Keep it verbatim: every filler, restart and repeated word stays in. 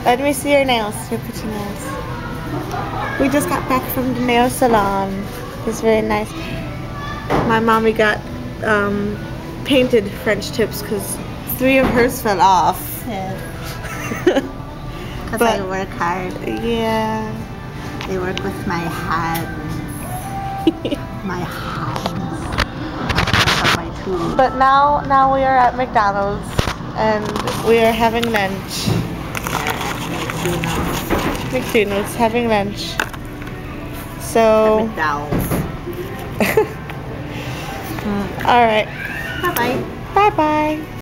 Let me see your nails, your pretty nails. We just got back from the nail salon. It's very nice. My mommy got um, painted French tips because three of hers fell off. Yeah. Because I work hard. Yeah. I work with my hands. My hands. My tools. But now, now we are at McDonald's and we are having lunch. McDonald's. McDonald's having lunch. So. McDonald's. All right. Bye bye. Bye bye.